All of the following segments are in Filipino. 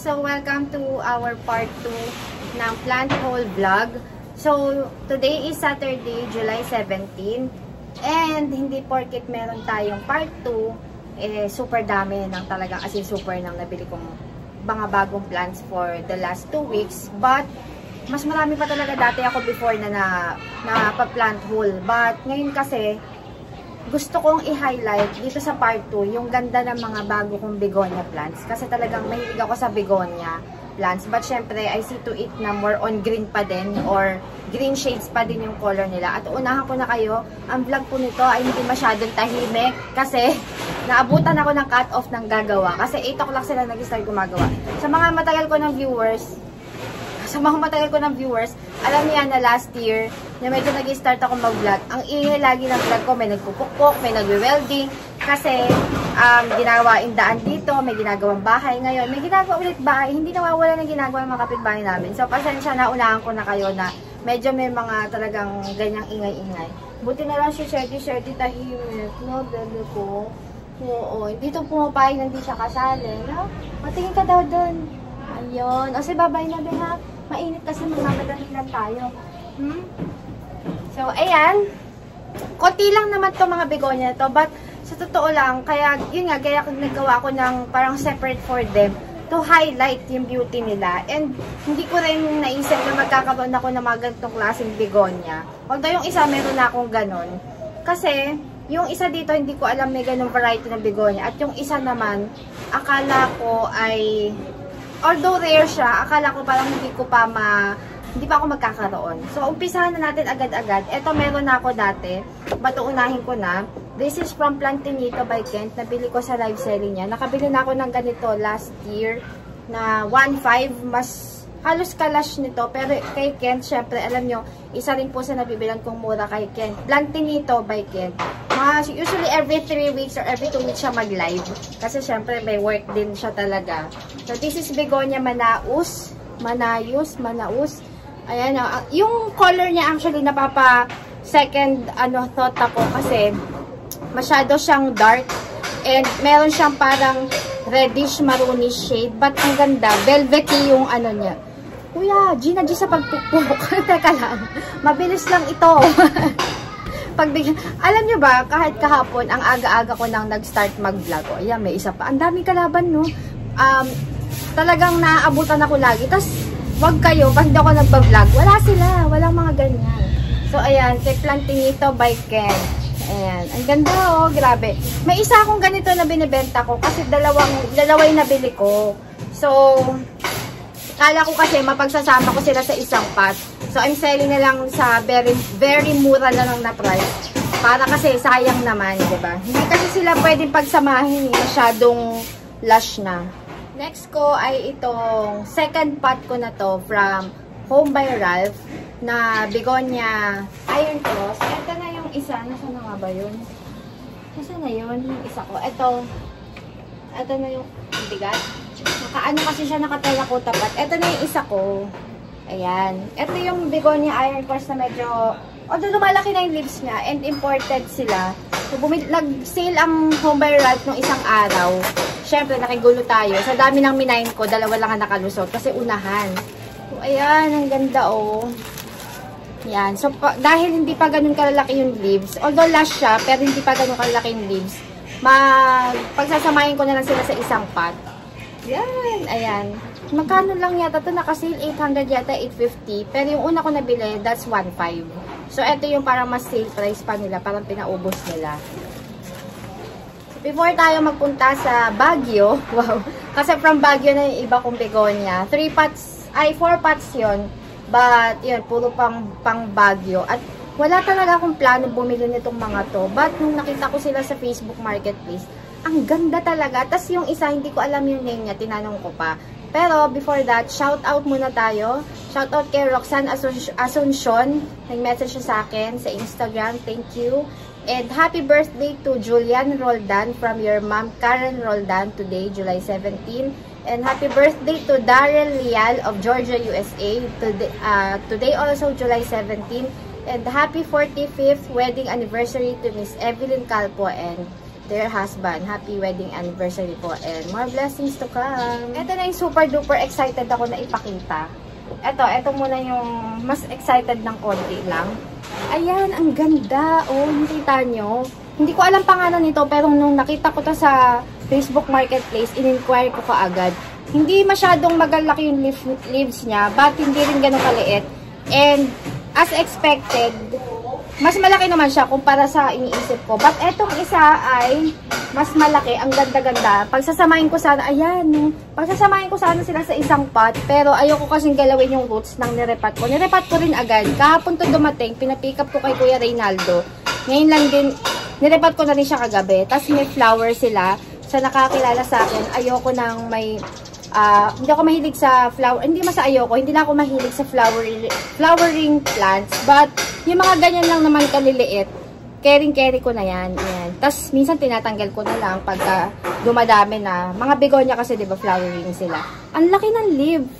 So, welcome to our part 2 ng plant haul vlog. So, today is Saturday, July 17. And hindi porket meron tayong part 2, super dami ng talagang as in super nang nabili kong mga bagong plants for the last 2 weeks. But, mas marami pa talaga dati ako before na pa-plant haul. But, ngayon kasi, gusto kong i-highlight dito sa part 2 yung ganda ng mga bago kong begonia plants. Kasi talagang mahilig ako sa begonia plants. But syempre, I see to it na more on green pa din or green shades pa din yung color nila. At unahan ko na kayo, ang vlog po nito ay hindi masyadong tahimik kasi naabutan ako ng cut-off ng gagawa. Kasi 8 o'clock sila nag-start gumagawa. Sa mga matagal ko ng viewers, alam niya na last year, na medyo nag-start ako mag-vlog. Ang ingay lagi ng vlog ko, may nagpupukpok, may nagwe-welding, kasi ginawa daan dito, may ginagawang bahay. Ngayon, may ginagawa ulit bahay, hindi nawawala ng ginagawa ng mga kapitbahay namin. So, pasensya na, unahan ko na kayo na medyo may mga talagang ganyang ingay-ingay. Buti na lang si Sherty tahimik, no, bebe ko. Oo, dito pumapayag na hindi siya kasali, no? Matingin ka daw doon. Ayun. O, si babay na, beha. Mainit kasi magmamadali lang tayo. So, ayan. Konti lang naman to mga begonia to. But, sa totoo lang, kaya, yun nga, kaya nagawa ko ng parang separate for them to highlight yung beauty nila. And, hindi ko rin naisip na magkakaroon ako ng mga ganitong klaseng begonia. Although yung isa, meron na akong ganon. Kasi, yung isa dito, hindi ko alam may ganong variety ng begonia. At yung isa naman, akala ko ay although rare siya, akala ko parang hindi pa ako magkakaroon. So, umpisahan na natin agad-agad. Ito meron na ako dati. But unahin ko na. This is from Plantinito by Kent. Nabili ko sa live selling niya. Nakabili na ako ng ganito last year na 1.5. Mas halos kalash nito. Pero kay Kent, syempre, alam nyo, isa rin po sa nabibilan kong mura kay Kent. Plantinito by Kent. Usually every 3 weeks or every 2 weeks siya mag-live. Kasi syempre may work din siya talaga. So this is begonia Manaus. Ayan, yung color niya actually napapa second thought ako kasi masyado siyang dark and meron siyang parang reddish marunish shade, but ang ganda, velvety yung niya. Kuya, Gina G sa pagpupuk. Teka lang, mabilis lang ito. Alam nyo ba, kahit kahapon, ang aga-aga ko nang nag-start mag-vlog. O, ayan, may isa pa. Ang daming kalaban, no? Talagang naaabutan ako lagi. Tapos, wag kayo, pag hindi ako nagpa-vlog, wala sila. Walang mga ganyan. So, ayan, kay Plantinito by Ken. Ayan, ang ganda, oh, grabe. May isa akong ganito na binibenta ko kasi dalawa yung nabili ko. So, kala ko kasi mapagsasama ko sila sa isang pot. So, I'm selling na lang sa very, very mura na lang na price. Para kasi sayang naman, diba? Hindi kasi sila pwedeng pagsamahin, masyadong lush na. Next ko ay itong second pot ko na to from Home by Ralph na begonia iron cross. Ito na yung isa. Nasaan na nga ba yun? Nasaan na yun? Yung isa ko. Ito na yung bigat. Nakaano kasi siya nakatalakota pat. Ito na yung isa ko. Ayan. Ito yung begonia iron cross na medyo, although lumalaki na yung leaves niya and imported sila. So, nag-sale ang Home by Ralph nung isang araw. Siyempre, nakigulo tayo. Sa dami ng minayin ko, dalawa lang ang nakalusot kasi unahan. So, ayan. Ang ganda, oh. Ayan. So, dahil hindi pa ganun kalalaki yung leaves, although lush siya, pero hindi pa ganun kalalaki yung leaves, pagsasamahin ko na lang sila sa isang pot. Ayan. Ayan. Magkano lang yata ito? Naka-sale 800 yata, 850. Pero yung una ko nabili, that's 1.5. So, ito yung parang mas sale price pa nila. Parang pinaubos nila. So, before tayo magpunta sa Baguio, wow. Kasi from Baguio na yung iba kong begonia. 4 pots yun. But, yun, puro pang Baguio. At wala talaga akong plano bumili nitong mga to. But, nung nakita ko sila sa Facebook Marketplace, ang ganda talaga. Tapos yung isa, hindi ko alam yung name niya. Tinanong ko pa. Pero, before that, shout out muna tayo. Shout out kay Roxanne Asuncion. Nag-message siya sa akin sa Instagram. Thank you. And happy birthday to Julian Roldan from your mom, Karen Roldan, today, July 17. And happy birthday to Daryl Lial of Georgia, USA. Today also, July 17. And happy 45th wedding anniversary to Miss Evelyn Calpo and their husband. Happy wedding anniversary po and more blessings to come. Ito na yung super duper excited ako na ipakita. Ito muna yung mas excited ng konti lang. Ayan, ang ganda. Oh, nakita nyo. Hindi ko alam pangalan nito, pero nung nakita ko to sa Facebook Marketplace, in-inquire ko kaagad. Hindi masyadong magalaki yung leaves niya, but hindi rin ganun kaliit. And as expected, mas malaki naman siya kumpara sa iniisip ko. But etong isa ay mas malaki, ang ganda-ganda. Pagsasamahin ko sana, ayan, pagsasamahin ko sana sila sa isang pot, pero ayoko kasing galawin yung roots ng nirepat ko. Nirepat ko rin agad. Kahapon to dumating, pinapick up ko kay Kuya Reynaldo. Ngayon lang din, nirepat ko na rin siya kagabi. Tapos may flower sila. Sa nakakilala sa akin, ayoko nang may hindi ako mahilig sa flower, hindi mas ayoko, hindi na ako mahilig sa flowering plants, but yung mga ganyan lang naman kaliliit, carry ko na yan. Ayan. Tapos minsan tinatanggal ko na lang pagka dumadami na. Mga begonia kasi 'di ba flowering sila. Ang laki ng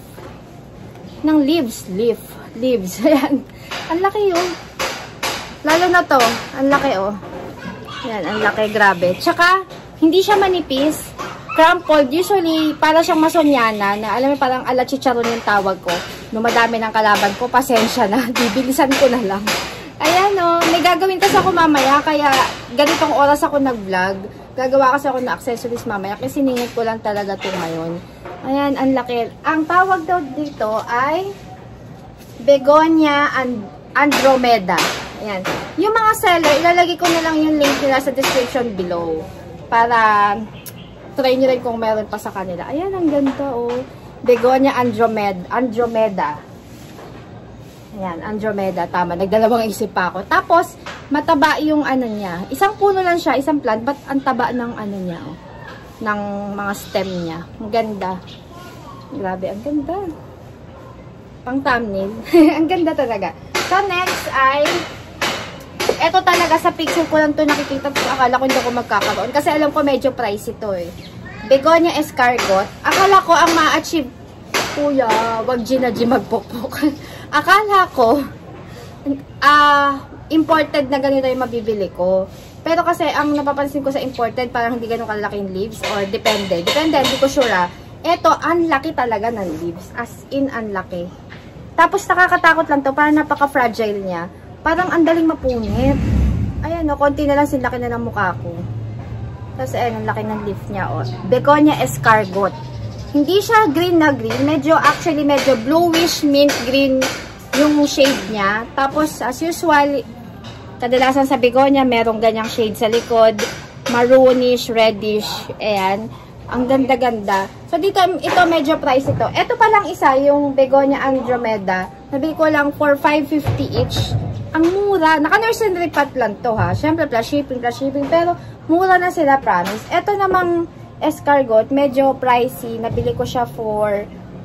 leaves. Ayan. Ang laki yun. Lalo na to, ang laki oh. Ayan, ang laki, grabe. Tsaka hindi siya manipis. Crumpled, usually, para siyang masonyana, na alam mo, parang ala chicharon yung tawag ko. Nung madami ng kalaban ko, pasensya na, bibilisan ko na lang. Ayan o, may gagawin kasi ako mamaya, kaya ganitong oras ako nag-vlog. Gagawa kasi ako ng accessories mamaya, kasi siningit ko lang talaga ito ngayon. Ayan, ang laki. Ang tawag daw dito ay Begonia Andromeda. Ayan. Yung mga seller, ilalagay ko na lang yung link nila sa description below. Para try nyo rin kung meron pa sa kanila. Ayan, ang ganda, oh. Begonia Andromeda. Ayan, Andromeda. Tama, nagdalawang isip pa ako. Tapos, mataba yung ano niya. Isang puno lang siya, isang plant, but ang taba ng ano niya, oh. Ng mga stem niya. Ang ganda. Grabe, ang ganda. Pang thumbnail. Ang ganda talaga. So, next ay eto talaga sa picture ko lang to nakikita. Akala ko hindi ako magkakaroon. Kasi alam ko medyo pricey ito eh. Begonia escargot. Akala ko ang ma-achieve. Kuya, wag ginaji magpokpok. Akala ko imported na ganito yung mabibili ko. Pero kasi ang napapansin ko sa imported parang hindi ganun kalaking leaves or depende. Depende, hindi ko sure ah. Eto, ang laki talaga ng leaves. As in, ang laki. Tapos nakakatakot lang to. Parang napaka-fragile niya. Parang ang daling mapunit. Ayan, no, konti na lang sinlaki na ng mukha ko. Tapos, ayan, ang laki ng leaf niya, oh. Begonia escargot. Hindi siya green na green. Medyo bluish mint green yung shade niya. Tapos, as usual, kadalasan sa begonia, merong ganyang shade sa likod. Maroonish, reddish. Ayan. Ang ganda-ganda. So, dito, ito medyo price ito. Ito pa lang isa, yung Begonia Andromeda. Nabili ko lang for 550 each. Ang mura. Naka-nursery pot lang to ha. Siyempre, plus shipping. Pero, mura na sila, promise. Ito namang escargot, medyo pricey. Nabili ko siya for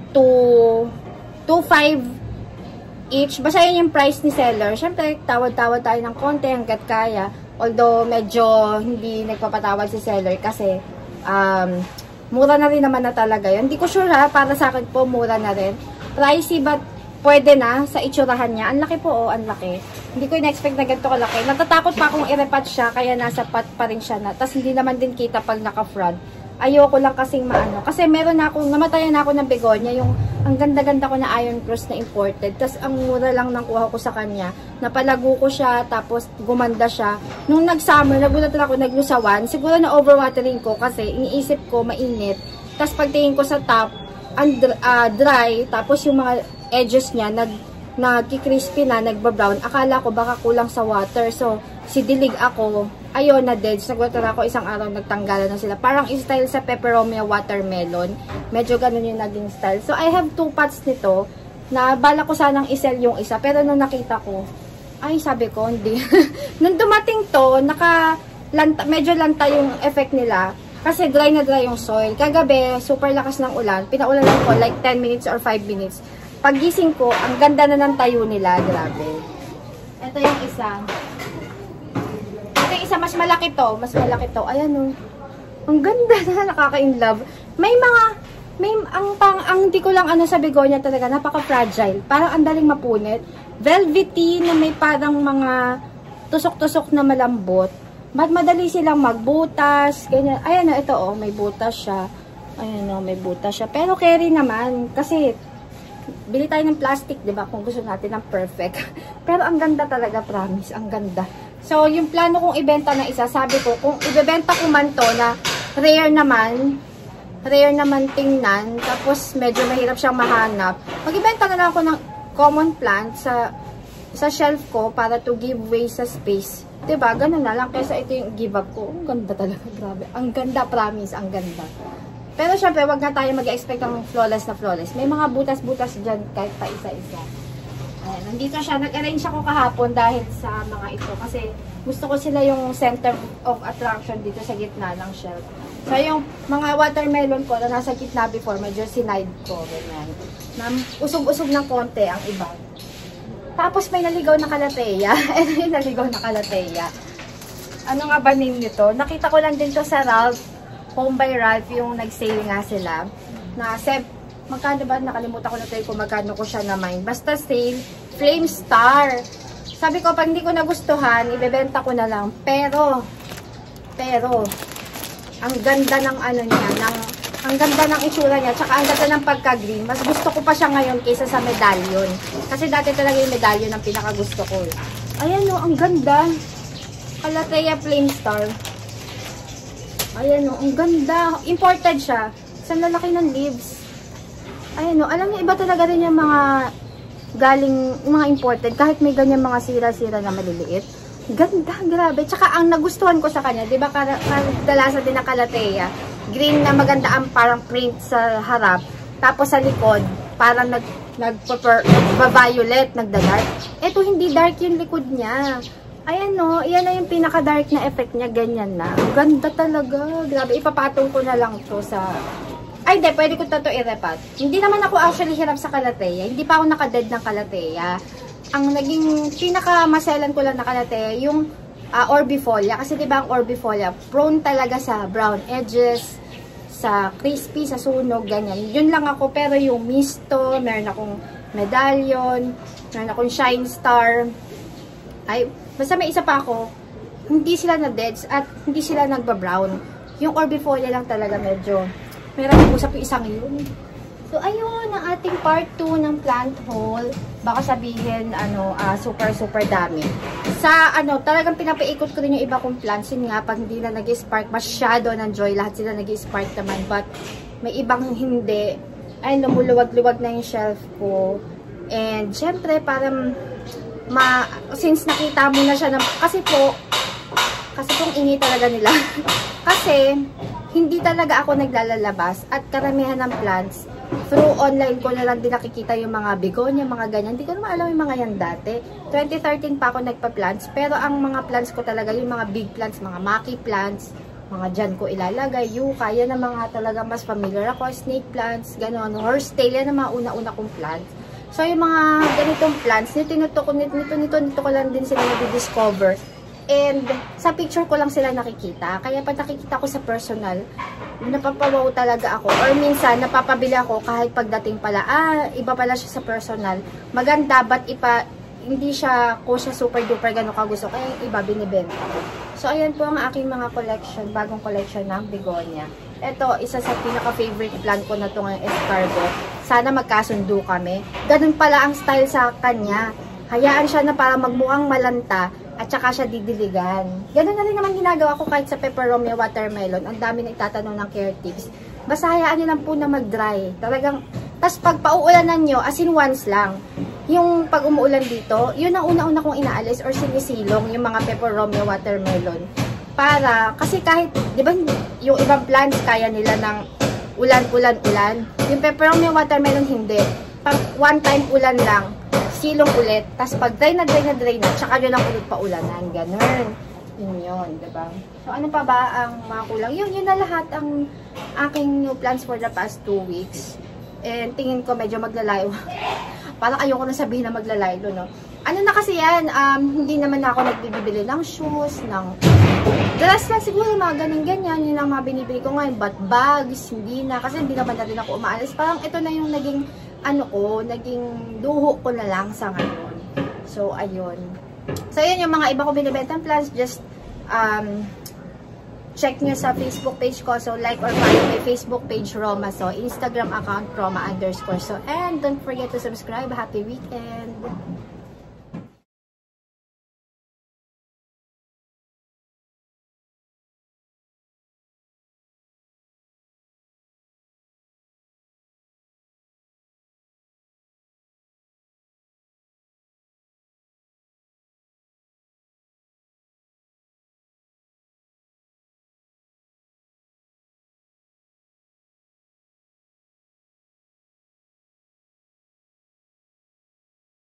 2.5 each. Basta yun yung price ni seller. Siyempre, tawad-tawad tayo ng konti hanggat kaya. Although, medyo hindi nagpapatawad si seller kasi mura na rin naman na talaga yun. Hindi ko sure ha. Para sa akin po, mura na rin. Pricey, but pwede na sa itsurahan niya. Ang laki po, oh, ang laki. Hindi ko in-expect na ganito kalaki. Natatakot pa akong i-repat siya, kaya nasa pot pa rin siya na. Tapos hindi naman din kita pag naka-front. Ayoko lang kasing maano. Kasi meron na akong, namatayan na ako ng begonia, yung ang ganda-ganda ko na Iron Cross na imported. Tapos ang mura lang ng kuha ko sa kanya. Napalago ko siya, tapos gumanda siya. Nung nag-summer, nagulatan ako, naglusawan. Siguro na overwatering ko kasi iniisip ko mainit. Tapos pagtingin ko sa top, dry, tapos yung mga edges niya nagki-crispy na, nagba-brown. Akala ko baka kulang sa water. So, sidilig ako. Ayun na dead. Nagwater ako isang araw, nagtanggalan na sila. Parang style sa peperomia watermelon. Medyo ganun yung naging style. So, I have 2 pots nito na bala ko sanang isell yung isa. Pero nung nakita ko, ay sabi ko, hindi. Nung dumating to, medyo lanta yung effect nila. Kasi dry na dry yung soil. Kagabi, super lakas ng ulan. Pinaulan lang ko like 10 minutes or 5 minutes. Paggising ko, ang ganda na ng tayo nila. Grabe. Ito yung isa. Ito yung isa, mas malaki to. Ayan o. Ang ganda na, nakaka-inlove. Ang hindi ko lang sa begonia talaga, napaka-fragile. Parang ang daling mapunit. Velvety na may parang mga tusok-tusok na malambot. madali silang magbutas, ganyan. Ayan o, ito o, may butas siya. Ayan o, may butas siya. Pero carry naman, kasi bili tayo ng plastic, di ba? Kung gusto natin ng perfect. Pero ang ganda talaga, promise, ang ganda. So, yung plano kong ibenta na isa, sabi ko, kung ibebenta ko man to na rare naman tingnan, tapos medyo mahirap siyang mahanap, mag-ibenta na lang ako ng common plant sa shelf ko para to give way sa space. Diba? Ganun na lang. Kaysa ito yung give up ko. Ang ganda talaga. Grabe. Ang ganda. Promise. Ang ganda. Pero syempre, wag na tayo mag-expect ng flawless na flawless. May mga butas-butas dyan kahit pa isa-isa. Ayan. Nandito siya. Nag-arrange ako kahapon dahil sa mga ito. Kasi gusto ko sila yung center of attraction dito sa gitna ng shelf. So, yung mga watermelon ko na nasa gitna before, medyo sinide ko. Ganyan. Usog-usog ng konti ang iba. Tapos may naligaw na kalateya. Ito yung naligaw na kalateya. Ano nga ba name nito? Nakita ko lang din to sa Ralph. Home by Ralph, yung nag-sale nga sila. Na magkano ba? Nakalimutan ko na tayo kung magkano ko siya naman. Basta sale, Flame Star. Sabi ko, pag hindi ko nagustuhan, ibebenta ko na lang. Pero, ang ganda ng ano niya, ang ganda ng itsura niya, tsaka ang ganda ng pagka-green. Mas gusto ko pa siya ngayon kaysa sa medallion. Kasi dati talaga yung medallion ang pinakagusto ko. Ayan o, ang ganda. Calathea Flame Star. Ayan o, ang ganda. Imported siya. Isang lalaki ng leaves. Ayan o, alam niyo, iba talaga rin yung mga galing, mga imported. Kahit may ganyan mga sira-sira na maliliit. Ganda, grabe. Tsaka ang nagustuhan ko sa kanya, di ba kadalasan din na Calathea, green na maganda ang parang print sa harap. Tapos sa likod, parang nag-violet, nagda-dark. Ito hindi dark yung likod niya. Ayan no, iyan na yung pinaka-dark na effect niya, ganyan na. Ganda talaga. Grabe, ipapatong ko na lang to sa... Ay, hindi, pwede ko to i-repat. Hindi naman ako actually hirap sa Calathea. Hindi pa ako naka-dead ng Calathea. Ang naging pinaka-maselan ko lang na Calathea, yung orbifolia. Kasi diba ang orbifolia, prone talaga sa brown edges, sa crispy, sa sunog, ganyan. Yun lang ako, pero yung misto, meron akong medallion, meron akong shine star. Ay, basta may isa pa ako, hindi sila na-deads at hindi sila nagba-brown. Yung orbifolia lang talaga medyo, meron usap yung isang yun. So, ayun, ang ating part 2 ng plant haul. Baka sabihin, super dami. Sa, talagang pinapaikot ko rin yung iba kong plants. Yun nga, pag hindi na nag-spark, masyado ng joy. Lahat sila nag-spark naman. But, may ibang hindi. Ay, lumuluwag-luwag na yung shelf ko. And, syempre, parang, since nakita mo na siya, kasi pong ingi talaga nila. Kasi, hindi talaga ako naglalabas. At karamihan ng plants, through online ko na lang din nakikita yung mga begonia, mga ganyan. Hindi ko naman alam yung mga yan dati. 2013 pa ako nagpa-plants. Pero ang mga plants ko talaga, yung mga big plants, mga maki plants, mga dyan ko ilalagay, yucca, yan ang mga talaga mas familiar ako. Snake plants, gano'n, horsetail, yan ang mga una-una kong plants. So, yung mga ganitong plants, nito ko lang din sila nadi-discover. And, sa picture ko lang sila nakikita. Kaya pag nakikita ko sa personal, napapawaw talaga ako. Or minsan, napapabili ako kahit pagdating pala, iba pala siya sa personal. Maganda, but hindi siya super duper gano'n kagusto. Kaya iba binibenta ko. So, ayan po ang aking mga collection, bagong collection ng begonia. Ito, isa sa pinaka-favorite plant ko na ito ng escargot. Sana magkasundo kami. Ganun pala ang style sa kanya. Hayaan siya na para magmukhang malanta at saka siya didiligan. Ganun na rin naman ginagawa ko kahit sa peperomia watermelon. Ang dami na itatanong ng care tips. Basta hayaan nyo lang po na mag-dry. Talagang, tas pag pauulanan nyo, as in once lang. Yung pag umuulan dito, yun ang una-una kong inaalis or sinisilong yung mga peperomia watermelon. Para, kasi kahit, di ba, yung ibang plants kaya nila ng ulan. Yung peperomia watermelon hindi. Pag one time ulan lang, silong ulit, tas pag dry na, tsaka nyo lang ulit paulanan, ganun. Yun, diba? So, ano pa ba ang mga kulang? Yun na lahat ang aking new plans for the past 2 weeks. And tingin ko medyo maglalayo. Parang ayoko na sabihin na maglalaylo, no? Ano na kasi yan, hindi naman ako nagbibili ng shoes, ng dress lang siguro, mga ganyan, yun ang mga binibili ko ngayon. But bags, hindi na, kasi hindi naman na rin ako umaalis. Parang ito na yung naging naging duho ko na lang sa ngayon. So, ayun. So, yun yung mga iba ko binibentang plants. Just check nyo sa Facebook page ko. So, like or follow my Facebook page, Roma. So, Instagram account, Roma_. So, and don't forget to subscribe. Happy weekend!